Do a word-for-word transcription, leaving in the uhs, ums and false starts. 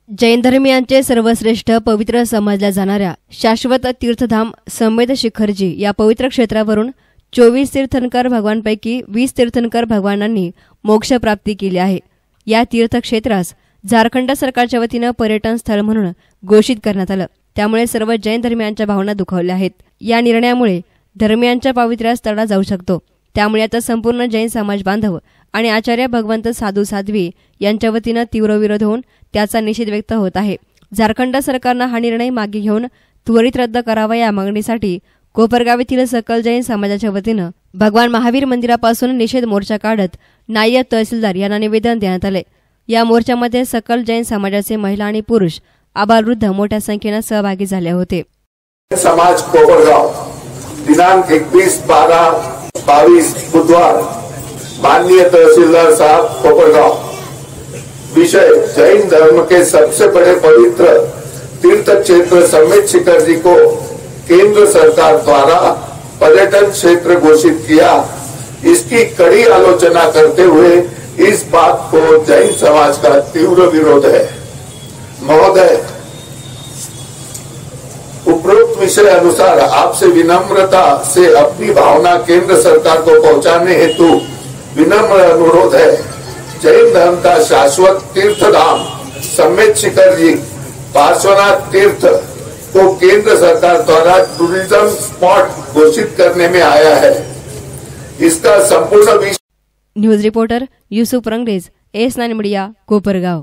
जैन धर्मीयांचे सर्वश्रेष्ठ पवित्र समजल्या जाणाऱ्या शाश्वत तीर्थधाम समेत शिखरजी या पवित्र क्षेत्रावरून चोवीस तीर्थंकर भगवांपैकी वीस तीर्थंकर भगवानांनी मोक्षप्राप्ती केली आहे। या तीर्थक्षेत्रास झारखंड सरकारच्या वतीनं पर्यटन स्थळ म्हणून घोषित करण्यात आलं। त्यामुळे सर्व जैन धर्मीयांच्या भावना दुखावल्या आहेत। या निर्णयामुळे धर्मीयांच्या पावित्र्यास तडा जाऊ शकतो। त्यामुळे आता संपूर्ण जैन समाज बांधव आणि आचार्य भगवंत साधू साध्वी यांच्या वतीनं तीव्र विरोध होऊन त्याचा निषेध व्यक्त होत आहे। झारखंड सरकारनं हा निर्णय मागे घेऊन त्वरित रद्द करावा या मागणीसाठी कोपरगाव येथील सकल जैन समाजाच्या वतीनं भगवान महावीर मंदिरापासून निषेध मोर्चा काढत नायब तहसीलदार यांना निवेदन देण्यात आले। या मोर्चामध्ये सकल जैन समाजाचे महिला आणि पुरुष आबालवृद्ध मोठ्या संख्येने सहभागी झाले होते। समाज कोपरगाव दिनांक इक्कीस बारह बाईस बुधवार माननीय तहसीलदार साहब कोपरगाव विषय जैन धर्म के सबसे बड़े पवित्र तीर्थ क्षेत्र समेत शिखरजी को केंद्र सरकार द्वारा पर्यटन क्षेत्र घोषित किया। इसकी कड़ी आलोचना करते हुए इस बात को जैन समाज का तीव्र विरोध है। महोदय, उपरोक्त विषय अनुसार आपसे विनम्रता से अपनी भावना केंद्र सरकार को पहुंचाने हेतु विनम्र अनुरोध है। जैन धर्म का शाश्वत तीर्थधाम समेत शिखरजी पार्श्वनाथ तीर्थ को केंद्र सरकार द्वारा टूरिज्म स्पॉट घोषित करने में आया है। इसका संपूर्ण विषय। News reporter Yusuf Rangrez, S nine media, Kopargaon.